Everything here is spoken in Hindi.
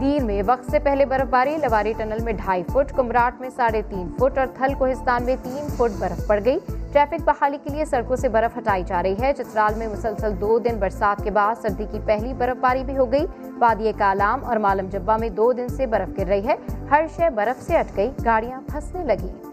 दीर में वक्त से पहले बर्फबारी, लवारी टनल में 2.5 फुट, कुमराट में 3.5 फुट और थल कोहिस्तान में 3 फुट बर्फ पड़ गई। ट्रैफिक बहाली के लिए सड़कों से बर्फ हटाई जा रही है। चित्राल में मुसलसल 2 दिन बरसात के बाद सर्दी की पहली बर्फबारी भी हो गई। वादिये कालाम और मालम जब्बा में 2 दिन से बर्फ गिर रही है। हर शय बर्फ से अट गई, गाड़ियां फंसने लगी।